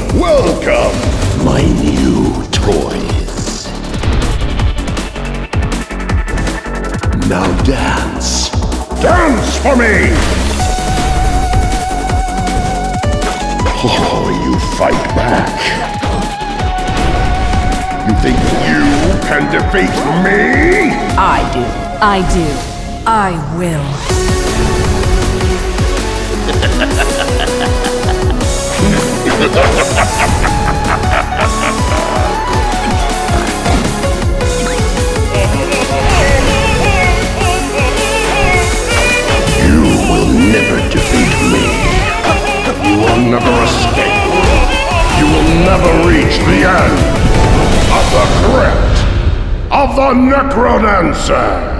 Welcome, my new toys. Now dance. Dance for me! Oh, you fight back. You think you can defeat me? I do. I do. I will. You will never defeat me. You will never escape. You will never reach the end of the Crypt of the NecroDancer.